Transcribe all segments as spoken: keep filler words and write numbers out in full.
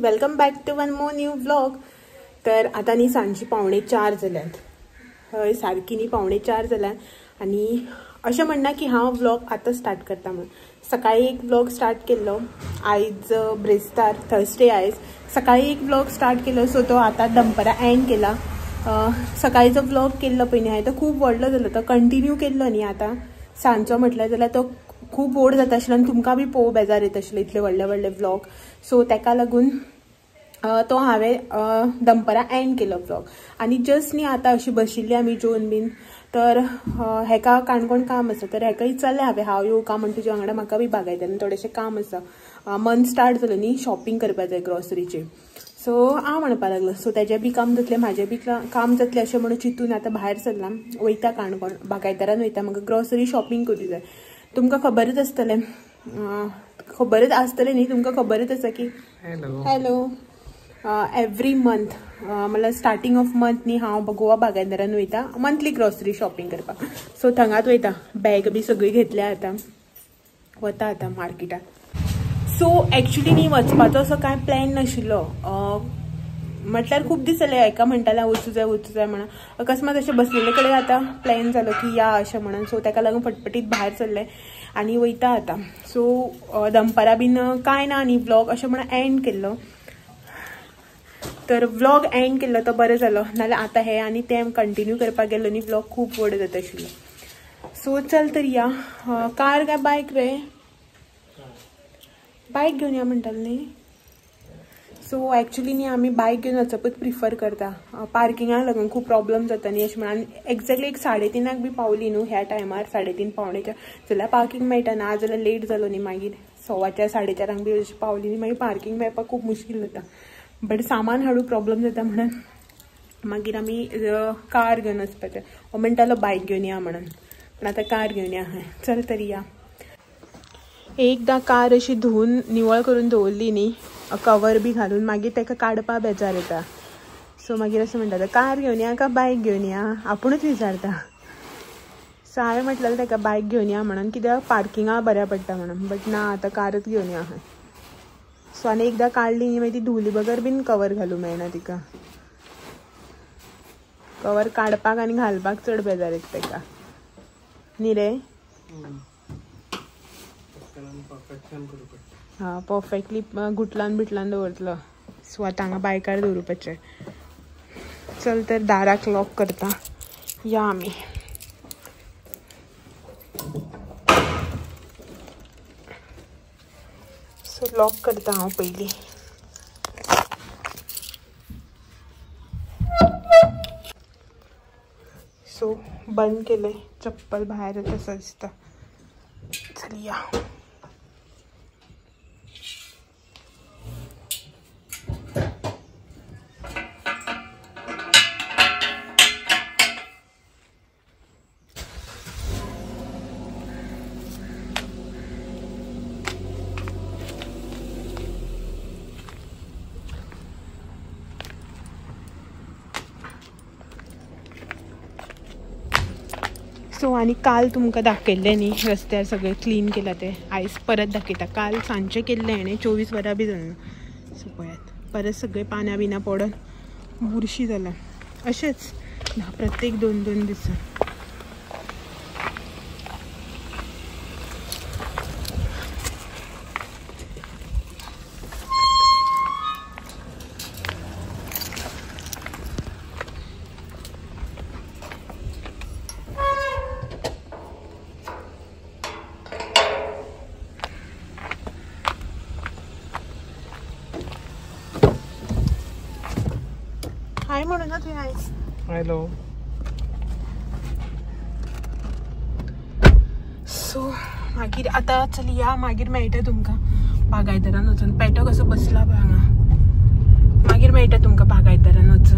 Welcome back to one more new vlog. तर आता न्ही सांजची पावणे चार जाल्यात, हय सारकी न्ही पावणे चार जाल्यात आणि अशें म्हणना की हांव व्लॉग आतां स्टार्ट करता म्हणून। सकाळी एक व्लॉग स्टार्ट केल्लो, आयज ब्रेस्तार थर्सडे आयज सकाळी एक व्लॉग स्टार्ट केलो, सो तो आतां दनपारां एंड केला। सकाळीचो व्लॉग केल्लो पयलीं हांवें तो खूब व्हडलो जालो, तो कंटिन्यू केल्लो न्ही आतां सांजचो म्हटल्यार जाल्यार तो खूब बोर जाता आशिल्लो आनी तुमकां बी पळोवंक बेजार येता आशिल्लो इतले व्हडले व्हडले व्लॉग। सो ताका लागून तो हांवें दनपारां एंड केलो व्लॉग आनी जस्ट न्ही आतां अशी बशिल्ली आमी जेवन बीन, तर हेका काणकोण काम आसा, तर हेका विचारलें हांवें हांव येवं काय म्हण तुज्या वांगडा, म्हाका बी बागायतालें थोडेंशें काम आसा, मंथ स्टार्ट जालो न्ही शॉपिंग करपा जाय ग्रॉसरीचें। सो हांव म्हणपा लागलो, सो तेजें बी काम जातलें म्हाजें बी काम जातलें अशें म्हणून चिंतून आतां भायर सरलां, वयता काणकोण बागायतारान वयता, म्हाका ग्रॉसरी शॉपिंग करूं जाय। तुमकां खबरच आसतलें खबरच आसतलें न्ही तुमकां खबरच आसा की हॅलो हॅलो एवरी मंथ म्हळ्यार स्टार्टींग ऑफ मंथ न्ही हांव गोवा बागायतारान वयता मंथली ग्रॉसरी शॉपिंग करपाक। सो थंगात वयता, बॅग बी सगळी घेतल्या आतां, वता आतां मार्केटात। सो एक्चुली न्ही वचपाचो असो कांय प्लॅन नाशिल्लो, म्हटल्यार खूब दीस जाले हेका म्हणटालें वचूं जाय वचूं जाय म्हणून, अकस्मात अशें बसलेले कडेन आतां प्लॅन जालो की या अशें म्हणून, सो ताका लागून फटफटीत भायर सरलें आनी वयता आतां। सो दनपारां बीन कांय ना न्ही व्लॉग अशें म्हणून एंड केल्लो, तर व्लॉग एंड केल्लो तो बरो जालो, नाल्यार आतां हे आनी तें कंटिन्यू करपाक गेलो न्ही व्लॉग खूब व्हड जाता आशिल्लो। सो चल तर या, कार काय बायक रे, बायक घेवन या म्हणटाले न्ही। सो एक्चुली न्ही आमी बायक घेवन वचपूच प्रिफर करता, पार्किंगाक लागून खूब प्रॉब्लम जाता न्ही अशें म्हणून। एक्झॅक्टली एक साडे तिनाक बी पावली न्हू ह्या टायमार, साडे तीन पावणेच्या जाल्यार पार्किंग मेळटा, ना जाल्यार लेट जालो न्ही मागीर सव्वाच्या साडे चारांक बी अशी पावली न्ही मागीर पार्किंग मेळपाक खूब मुश्कील जाता, बट सामान हाडूं प्रॉब्लम जाता म्हणून मागीर आमी कार घेवन वचपाचें। हो म्हणटालो बायक घेवन या म्हणून, पण आतां कार घेवन या हांवें। चल तरी या, एकदां कार अशी धुवन निवळ करून दवरली न्ही कवर बी घालून, मागीर ताका काडपा बेजार येता। सो मागीर अशें म्हणटा कार घेवन या काय बायक घेवन या, आपुणूच विचारता। सो हांवें म्हटलेलें ताका बायक घेवन या म्हणून, कित्याक पार्किंगाक बऱ्या पडटा म्हणून, बट ना आतां कारच घेवन या हांवें। सो आनी एकदां काडली न्ही मागीर ती धुवली बगर बीन कवर घालूं मेळना तिका, कवर काडपाक आनी घालपाक चड बेजार येता ताका न्ही रे। हा परफेक्टली गुटलान बिटलान दवरतलो। सो आतां हांगा बायकार दवरपाचें। चल तर दाराक लॉक करता, या आमी। सो लॉक करता हांव पयलीं। सो बंद केलें, चप्पल भायर येता असो दिसता, चल या। सो आनी काल तुमकां दाखयल्लें न्ही रस्त्यार सगळें क्लीन केलां तें, आयज परत दाखयता। काल सांजचें केल्लें हाणें, चोवीस वरां बी जालें। सो पळयात परत सगळें पानां बिनां पडोन बुरशी जालां, अशेंच प्रत्येक दोन दोन दिसान। हाय म्हणून ना तुवें आयज हॅलो। सो मागीर आतां चल या, मागीर मेळटा तुमकां बागायतारान वचून। पेटो कसो बसला पळय हांगा, मागीर मेळटा तुमकां बागायतारान वचून।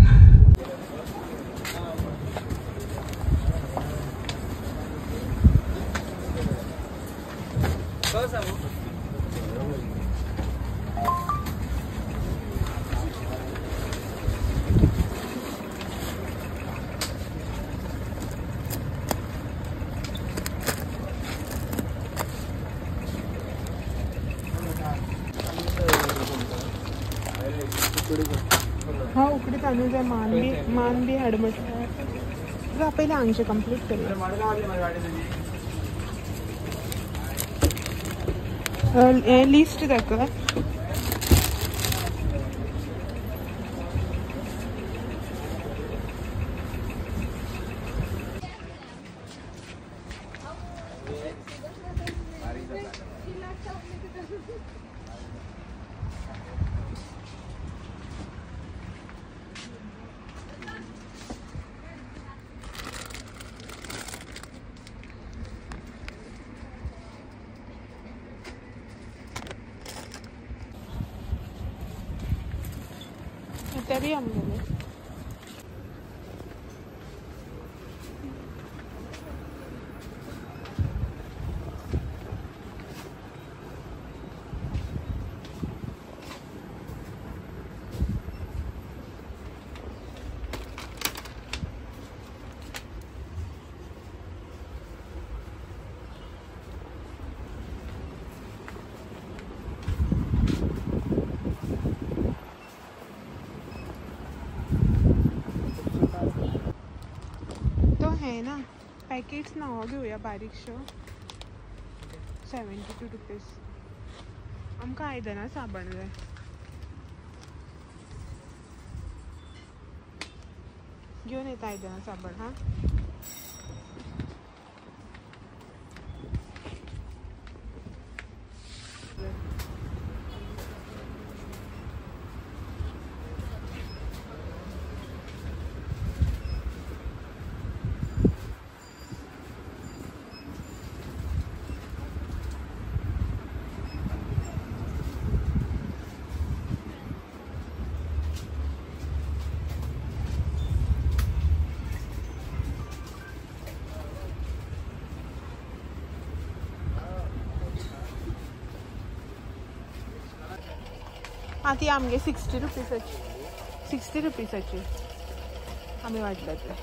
हा उकडे तांदूळ जाय मान बी मान बी हाडमट जा पहिले हांगचे कंप्लीट करूया लिस्ट दाखव तरी आमगेले है ना पॅकेट्स नाव घेऊया बारीकशो सेवन्टी टू रुपीज आमकां आयदनां साबण जाय घेवन येता आयदनां साबण हा हां ती आमगे सिक्स्टी रुपीसाची सिक्स्टी रुपीसाची आमी वाटल्यातले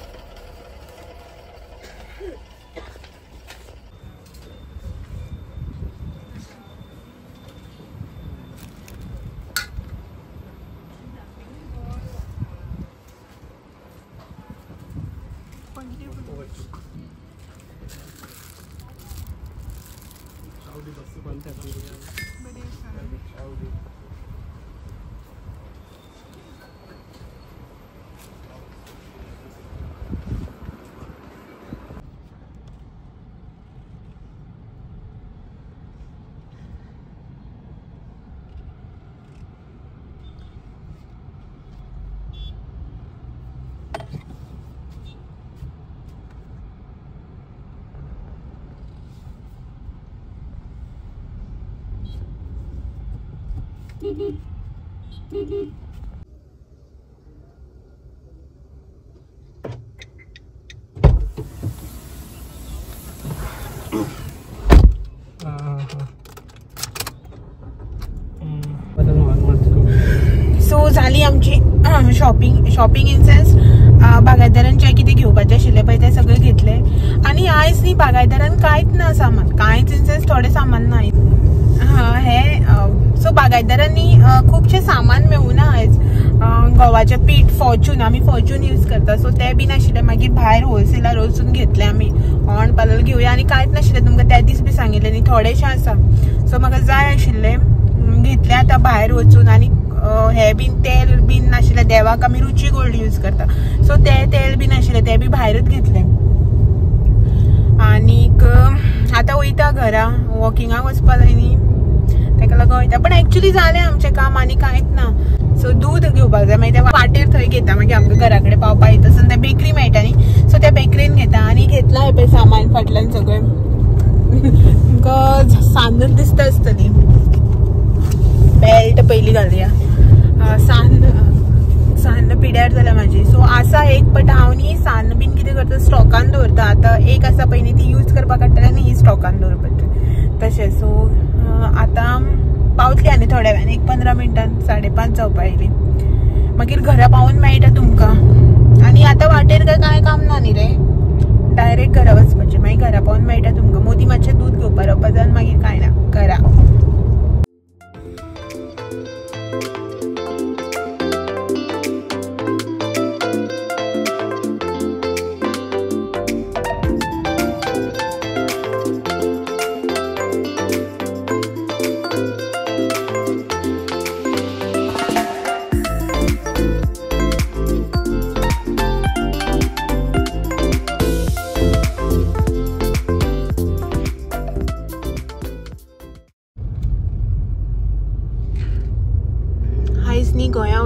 सो झाली आमची शॉपिंग शॉपिंग इन सेन्स बागायतदारांचे कितें घेवपाचें आशिल्लें पळय तें सगळें घेतलें आनी आयज न्ही बागायतदारान कांयच ना सामान कांयच इन सेन्स थोडें सामान ना हे सो बागायतदारांनी खुबशें सामान मेळूना आयज गव्हाचें पीठ फॉर्च्यून आमी फॉर्च्यून यूज करता सो तें बी नाशिल्लें मागीर भायर होलसेलार वचून घेतलें आमी ऑन पालल घेवया आनी कांयच नाशिल्लें तुमकां त्या दीस बी सांगिल्लें न्ही थोडेशें आसा सो म्हाका जाय आशिल्लें घेतलें आतां भायर वचून आनी हे बीन तेल बीन नाशिल्लें देवाक आमी रुची गोल्ड यूज करता सो तें तेल बीन आशिल्लें तें बी भायरूच घेतलें आनीक आतां वयता घरा वॉकिंगाक वचपा जाय न्ही तेका लागून वयता पण एक्चुअली जालें आमचें काम आनी कांयच ना सो दूध घेवपाक जाय मागीर वाटेर थंय घेता मागीर आमकां घरा कडेन पावपा येता आसतना तें बेकरी मेळटा न्ही सो त्या बेकरीन घेता आनी घेतला हे पळय सामान फाटल्यान सगळें तुमकां सान्नच दिसता आसतली बेल्ट पयली घालया सान्न सान्न पिड्यार जाल्या म्हाजी सो आसा एक बट हांव न्ही सान्न बीन कितें करता स्टॉकान दवरता आतां एक आसा पळय न्ही ती यूज करपाक काडटलें आनी ही स्टॉकान दवरपाची तशें सो आतां पावतली आनी थोड्या वेळान एक पंदरा मिनटान साडे पांच जावपा आयली मागीर घरा पावून मेळटा तुमकां आनी आतां वाटेर काय कांय काम ना न्ही रे डायरेक्ट घरा वचपाचें मागीर घरा पावून मेळटा तुमकां मोदी मातशें दूध घेवपा रावपा जाय मागीर कांय ना घरा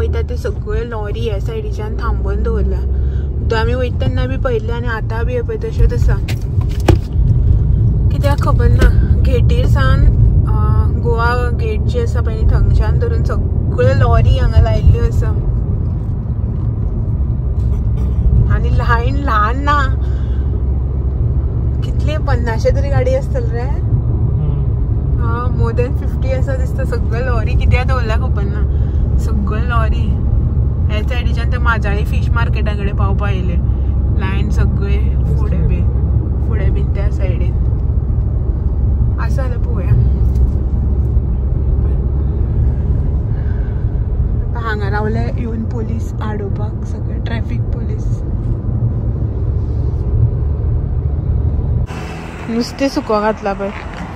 वयता ते सगळे लॉरी ह्या सायडीच्यान थांबोवन दवरल्या. तो आमी वयता तेन्ना बी पळयल्ले आनी आतां बी पळय तशेंच आसा. कित्याक खबर ना, गेटीर सावन गोवा गेट जी आसा पळय थंगच्यान धरून सगळे लॉरी हांगा लायिल्ल्यो आसा. आनी लायन ल्हान ना, कितली पन्नाशे तरी गाडी आसतली रे. हा मोर देन फिफ्टी आसा दिसता. सगळे लॉरी कित्याक दवरल्या खबर ना. सगळे लॉरी ह्या सायडीच्यान ते माजाळी फिश मार्केटा कडेन पावपा येयले. लायन सगळे फुडें बी फुडें बीन त्या सायडीन आसा जाल्यार पळोवया. हांगा रावले येवन पोलीस आडोवपाक, सगळे ट्रॅफिक पोलीस. नुस्तें सुको घातला पळय.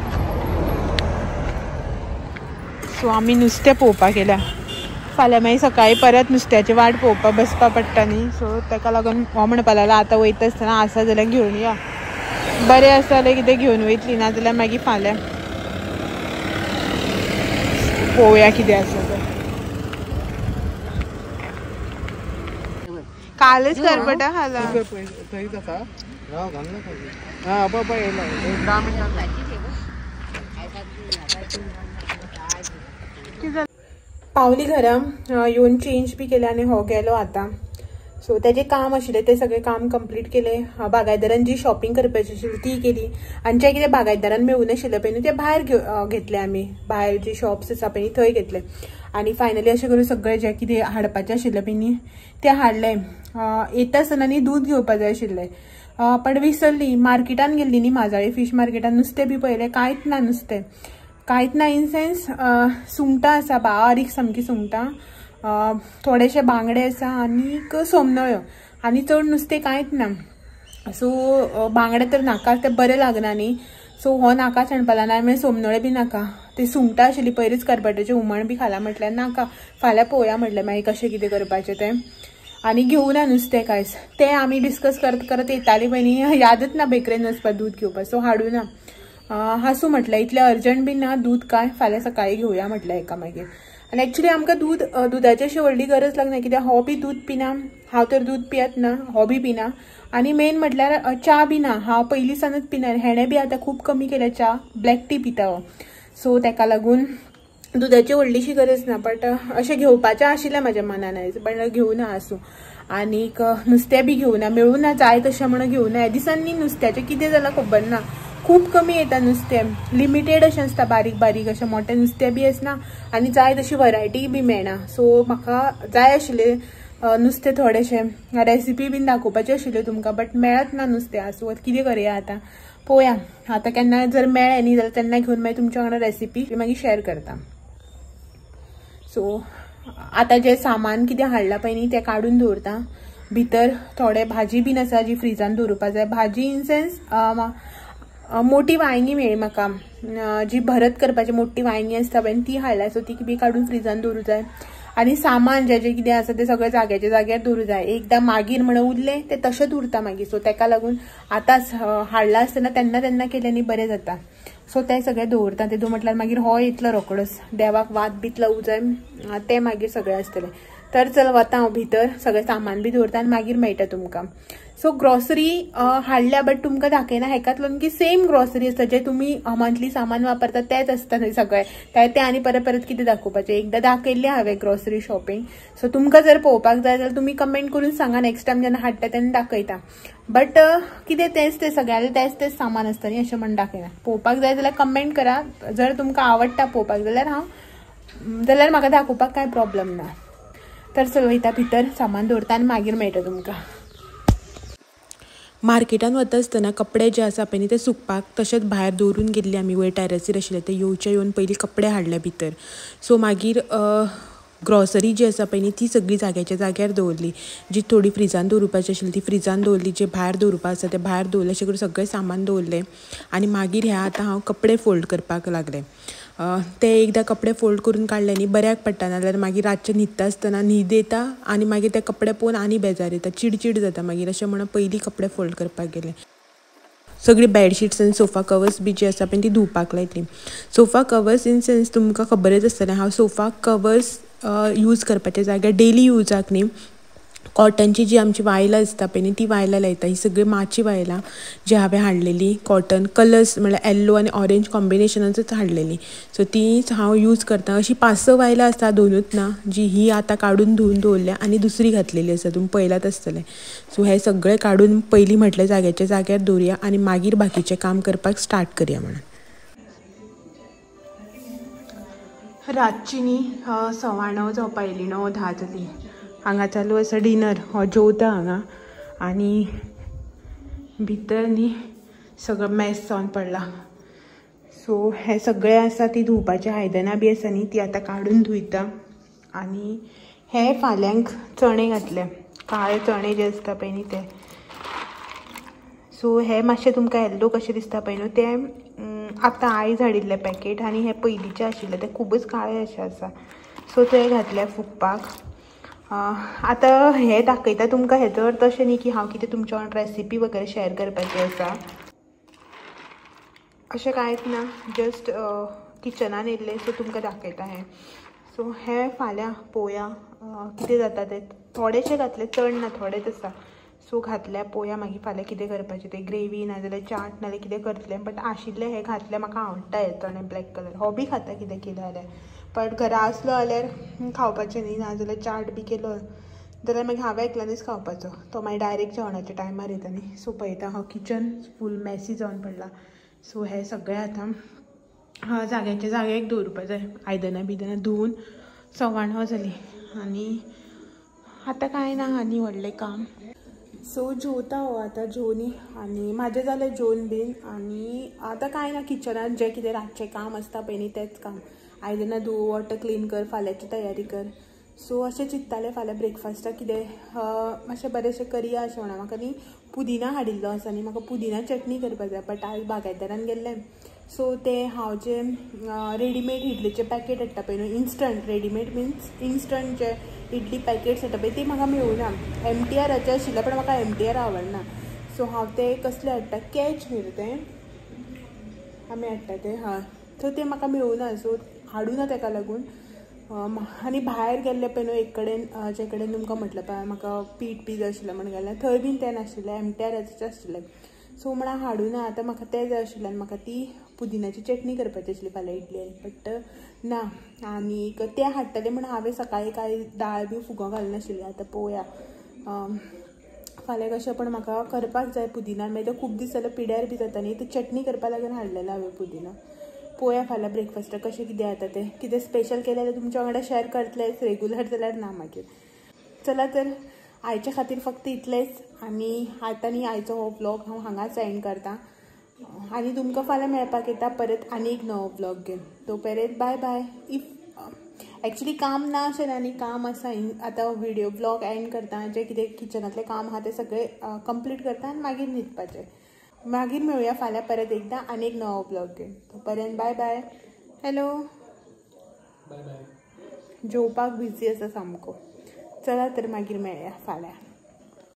सो आमी नुस्तें पळोवपाक गेल्या. फाल्यां मागीर सकाळीं परत नुस्त्याची वाट पळोवपा बसपा पडटा न्ही. सो ताका लागून हो म्हणपा लागला आतां वयता आसतना आसा जाल्यार घेवन या. बरें आसा जाल्यार कितें घेवन वयतली, ना जाल्यार मागीर फाल्यां पळोवया कितें आसा तें. कालच करपटा खाला. पावली घरा येवन चेंज बी केले आनी हो गेलो आतां. सो तेजें काम आशिल्लें तें सगळें काम कंप्लीट केलें. बागायदारान जी शॉपिंग करपाची आशिल्ली ती केली. आनी जें कितें बागायदारान मेळून आशिल्लें पळय न्हू तें भायर घेतलें आमी. भायर जी शॉप्स आसा पळय न्ही थंय घेतलें. आनी फायनली अशें करून सगळें जें कितें हाडपाचें आशिल्लें पळय न्ही तें हाडलें. येता आसतना न्ही दूद घेवपा जाय आशिल्लें, पण विसरली. मार्केटान गेल्ली न्ही माजाळी फीश मार्केटान. नुस्तें बी पळयलें, कांयच ना नुस्तें. कांयच ना इन सेन्स सुंगटां आसा, बारीक सामकी सुंगटां, थोडेशे बांगडे आसा आनीक सोमनळ्यो, आनी चड नुस्तें कांयच ना. सो बांगडे तर नाका, ते बरें लागना न्ही. सो हो नाका सांडपा लागला. मागीर सोमनळे बी नाका. ती सुंगटां आशिल्ली पयलींच करपाटेचें हुमण बी खाला म्हटल्यार नाका, फाल्यां पळोवया म्हटलें मागीर कशें कितें करपाचें तें. आनी घेवं ना नुस्तें कांयच. तें आमी डिस्कस करत करत येतालीं पळय न्ही, यादच ना बेकरेन वचपाक दूद घेवपाक. सो हाडूं ना. हांसूं म्हटलें इतलें अर्जंट बी ना दूद काय, फाल्यां सकाळीं घेवया म्हटलें एका मागीर. आनी एक्चुली आमकां दूद दुदाची अशी व्हडली गरज लागना, कित्याक हो बी दूद पिना, हांव तर दूद पियत ना, हो बी पिना. आनी मेन म्हटल्यार च्या बी ना, हांव पयलीं सानूच पिना. हेणें बी आतां खूब कमी केलें च्या, ब्लॅक टी पिता हो. सो ताका लागून दुदाची व्हडलीशी गरज ना. बट अशें घेवपाचें आशिल्लें म्हाज्या मनान आयज, बट घेवं ना आसूं. आनीक नुस्तें बी घेवं ना, मेळूं ना जाय तशें म्हणून घेवं ना. ह्या दिसांनी नुस्त्याचें कितें जालां खबर ना, खूब कमी येता नुस्तें. लिमिटेड अशें आसता, बारीक बारीक अशें मोठें नुस्तें बी आसना आनी जाय तशी वरायटी बी मेळना. सो म्हाका जाय आशिल्लें नुस्तें थोडेशें, रेसिपी बीन दाखोवपाची आशिल्ल्यो तुमकां, बट मेळत ना नुस्तें. आसूं कितें करया आतां, पळोवया. आतां केन्ना जर मेळ्ळें न्ही जाल्यार तेन्ना घेवन मागीर तुमच्या वांगडा रेसिपी मागीर शेअर करता. सो आतां जें सामान कितें हाडलां पळय न्ही तें काडून दवरता. भितर थोडे भाजी बीन आसा जी फ्रिजान दवरपा जाय. भाजी इन सेन्स मोठी वांयगी मेळ्ळी म्हाका, जी भरत करपाची मोठी वांयगी आसता पळय ती हाडल्या. सो ती बी काडून फ्रिजान दवरूं जाय. आनी सामान जें जें कितें आसा तें सगळें जाग्याच्या जाग्यार दवरूं जाय. एकदां मागीर म्हणून उरलें तें तशेंच उरता मागीर. सो ताका लागून आतांच हाडलां आसतना तेन्ना तेन्ना केलें न्ही बरें जाता. सो तें सगळें दवरता. तेतून म्हटल्यार मागीर हो येतलो रोकडोच, देवाक वात बीत लावूं जाय, तें मागीर सगळें आसतलें. तर चल वता हांव भितर, सगळें सामान बी दवरता आनी मागीर मेळटा तुमकां. सो ग्रॉसरी हाडल्या, बट तुमकां दाखयना हेकातून की सेम ग्रॉसरी आसता जे तुमी मंथली सामान वापरता तेच आसता थंय सगळें. ते आनी परत परत कितें दाखोवपाचें. एकदां दाखयल्लें हांवें ग्रॉसरी शॉपिंग. सो तुमकां जर पळोवपाक जाय जाल्यार तुमी कमेंट करून सांगा, नेक्स्ट टायम जेन्ना हाडटा तेन्ना दाखयता. बट कितें तेच तें सगळ्यांना तेच तेच सामान आसता न्ही अशें म्हण दाखयना. पळोवपाक जाय जाल्यार कमेंट करा. जर तुमकां आवडटा पळोवपाक जाल्यार हांव जाल्यार म्हाका दाखोवपाक कांय प्रॉब्लेम ना. तर चल वयता भितर, सामान दवरता आनी मागीर मेळटा तुमकां. मार्केटान वता आसतना कपडे जे आसा पळय न्ही ते सुकपाक तशेंच भायर दवरून गेल्ली आमी. वयर टॅरसीर आशिल्ले ते येवचे येवन पयलीं कपडे हाडले भितर. सो मागीर ग्रॉसरी जी आसा पळय न्ही ती सगळी जाग्याच्या जाग्यार दवरली. जी थोडी फ्रिजान दवरपाची आशिल्ली ती फ्रिजान दवरली. जे भायर दवरपा आसा ते भायर दवरले. अशें करून सगळें सामान दवरलें. आनी मागीर हे आतां हांव कपडे फोल्ड करपाक लागलें. ते एकदां कपडे फोल्ड करून काडले न्ही बऱ्याक पडटा, नाल्यार मागीर रातचें न्हिदता आसतना न्हीद येता आनी मागीर ते कपडे पळोवन आनी बेजार येता, चिडचिड जाता मागीर. अशें म्हणून पयलीं कपडे फोल्ड करपाक गेले. सगळी बेडशीट्स आनी सोफा कवर्स बी जी आसा पळय ती धुवपाक लायतली. सोफा कवर्स इन सेन्स तुमकां खबरच आसतलें, हांव सोफा कवर्स यूज करपाच्या जाग्यार डेली यूजाक न्ही कॉटनची जी आमची वायलां आसता पळय न्ही ती वायलां लायता. ही सगळी माची वायलां जी हांवें हाडलेली कॉटन कलर्स म्हळ्यार येल्लो आनी ऑरेंज कॉम्बिनेशनानूच हाडलेली. सो तीच हांव यूज करता. अशी पांच स वायलां आसा, दोनूच ना, जी ही आतां काडून धुवन दवरल्या आनी दुसरी घातलेली आसा. तुमी पळयलात आसतलें. सो हे सगळें काडून पयलीं म्हटलें जाग्याच्या जाग्यार दवरया आनी मागीर बाकीचें काम करपाक स्टार्ट करया म्हणून. रातची न्ही सवा णव जावपा येयली, णव धा जाली. हांगा चालू आसा डिनर. हो जेवता हांगा आनी भितर न्ही सगळो मॅस जावन पडला. सो हे सगळें आसा ती धुवपाचें आयदनां बी आसा न्ही ती आतां काडून धुयता. आनी हे फाल्यांक चणे घातले, काळे चणे जे आसता पळय न्ही ते. सो हे मातशें तुमकां येल्लो कशें दिसता पळय न्हू ते आतां आयज हाडिल्लें पॅकेट आनी हे पयलींचे आशिल्ले ते खूबच काळे अशें आसा. सो ते घातले फुगपाक. आतां हे दाखयता तुमकां हेजो अर्थ अशें न्ही की हांव कितें तुमच्या वांगडा रेसिपी वगैरे शेअर करपाची आसा, अशें कांयच ना. जस्ट किचनान येयल्ले सो तुमकां दाखयता हें. सो हे फाल्यां पळोवया कितें जाता तें. थोडेशे घातले, चड ना, थोडेच आसा. सो घातल्या पळोवया मागीर फाल्यां कितें करपाचें तें. ग्रेवी नाजाल्यार चाट नाजाल्यार कितें करतलें. बट आशिल्लें हें घातलें. म्हाका आवडटा हे चणे ब्लॅक कलर. हो बी खाता कितें केलें जाल्यार. बट घरा आसलो जाल्यार खावपाचें न्ही. नाजाल्यार चाट बी केलो जाल्यार मागीर हांवें एकल्यानूच खावपाचो. तो मागीर डायरेक्ट जेवणाच्या टायमार येता न्ही. सो पळयता हांव किचन फूल मॅसी जावन पडला. सो हे सगळें आतां जाग्याच्या जाग्याक दवरपा जाय. आयदनां बिदनां धुवन सवा णव जाली आनी आतां कांय ना आनी व्हडलें काम. सो जेवता हो आतां जेवनी आनी म्हाजें जालें जेवण बीन. आनी आतां कांय ना, किचनान जें कितें रातचें काम आसता पळय न्ही तेंच काम. आयदनां धुव, वॉटर क्लीन कर, फाल्यांची तयारी कर. सो अशें चिंत्तालें फाल्यां ब्रेकफास्टाक कितें मातशें बरेंशें करया अशें म्हणोन. म्हाका न्ही पुदिना हाडिल्लो आसा न्ही, म्हाका पुदिना चटणी करपाक जाय. बट आयज बागायतारान गेल्लें सो तें हांव जें रेडीमेड इडलीचें पॅकेट हाडटा पळय न्हू, इन्स्टंट रेडीमेड मिन्स इन्स्टंट जे इडली पॅकेट्स हाडटा पळय ती म्हाका मेळूना. एम टी आराचें आशिल्लें पण म्हाका एम टी आर आवडना. सो हांव तें कसलें हाडटा, कॅच न्ही रे तें आमी हाडटा तें. हय, सो तें म्हाका मेळूना. सो हाडूना ताका लागून. आनी भायर गेल्ले पळय न्हू एक कडेन, जे कडेन तुमकां म्हटलें पळय म्हाका पीठ बी जाय आशिल्लें म्हणून गेलें, थंय बीन तें नाशिल्लें, एम टी आराचें आशिल्लें. सो म्हणून हाडूना. आतां म्हाका तें जाय आशिल्लें आनी म्हाका ती पुदिनाची चटणी करपाची आशिल्ली फाल्यां इडली. बट ना, आनीक तें हाडटलें म्हणून हांवें सकाळीं कांय दाळ बी फुगो घालनाशिल्ली. आतां पळोवया फाल्यां कशें, पण म्हाका करपाक जाय पुदिना. मागीर तें खूब दीस जाल्यार पिड्यार बी जाता न्ही. तें चटणी करपा लागून हाडलेलें हांवें पुदिना. पळोवया फाल्यां ब्रेकफास्टाक कशें कितें जाता तें. कितें स्पेशल केलें जाल्यार तुमच्या वांगडा शेअर करतलेंच, रेगुलर जाल्यार ना मागीर. चला तर आयच्या खातीर फक्त इतलेंच. आनी आतां न्ही आयचो हो व्लॉग हांव हांगाच एंड करतां आनी तुमकां फाल्यां मेळपाक येता परत आनी एक नवो व्लॉग घेवन. तो पर्यंत बाय बाय. इफ एक्चुली काम ना अशें ना न्ही, काम आसा. आतां व्हिडिओ व्लॉग एंड करता, जें कितें किचनांतलें काम आहा तें सगळें कंप्लीट करता आनी मागीर न्हिदपाचें. मागीर मेळुया फाल्यां परत एकदां आनी एक नवो व्लॉग घेवन. तो पर्यंत bye bye. Hello, bye bye. जेवपाक बिजी आसा सामको. चला तर मागीर मेळया फाल्यां.